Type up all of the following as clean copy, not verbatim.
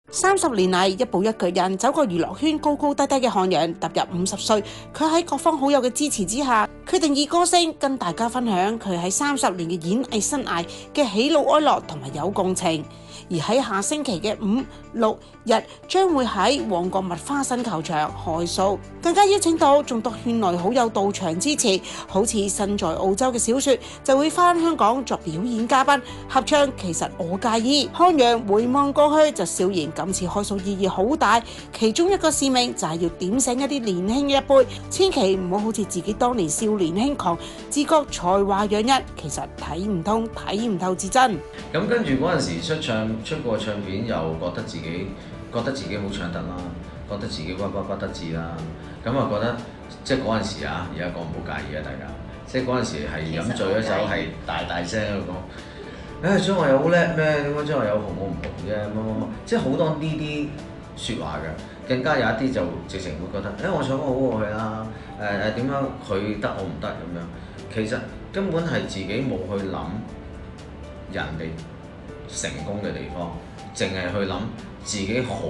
30年嚟一步一腳印走過娛樂圈高高低低嘅漢陽，踏入50歲，佢喺各方好友嘅支持之下，決定以歌聲跟大家分享佢喺30年嘅演藝生涯嘅喜怒哀樂同埋有共情。而喺下星期嘅5、6日將會喺旺角麥花臣球場開 show，更加邀請到眾多圈內好友到場支持，好似身在澳洲嘅小雪就會返香港作表演嘉賓合唱。其實我介意。漢陽回望過去就笑言今次開 show意義好大，其中一個使命就係要點醒一啲年輕嘅一輩，千祈唔好好似自己當年少年輕狂，自覺才華洋溢，其實睇唔通睇唔透至真。 咁跟住嗰陣時出過唱片，又覺得自己好唱得啦，覺得自己屈屈不得志啦。咁啊覺得即係嗰陣時啊，而家講唔好介意啊，大家。即係嗰陣時係飲醉咗酒，係大聲喺度講，張學友好叻咩？點解張學友紅我唔紅啫？乜，即係好多呢啲説話嘅。更加有一啲就直情會覺得，我唱歌好過佢啦，點樣佢得我唔得咁樣。其實根本係自己冇去諗人哋成功嘅地方，淨係去諗自己好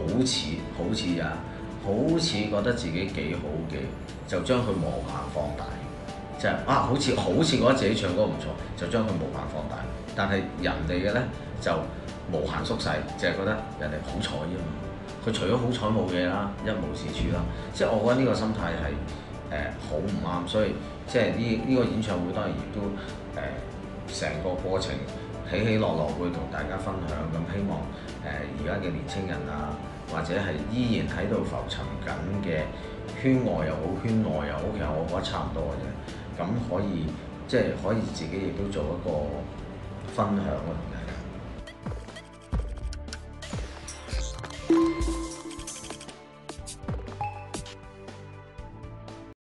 似覺得自己幾好嘅，就將佢無限放大。就係好似覺得自己唱歌唔錯，就將佢無限放大。但係人哋嘅呢，就無限縮細，淨係覺得人哋好彩啫嘛。佢除咗好彩冇嘢啦，一無是處啦。即係我覺得呢個心態係好唔啱，所以即係呢個演唱會當然亦都成個過程起起落落會同大家分享。咁希望而家嘅年青人啊，或者係依然喺度浮沉緊嘅圈外又好圈內又好，其實我覺得差唔多嘅啫。咁可以自己亦都做一個分享咯。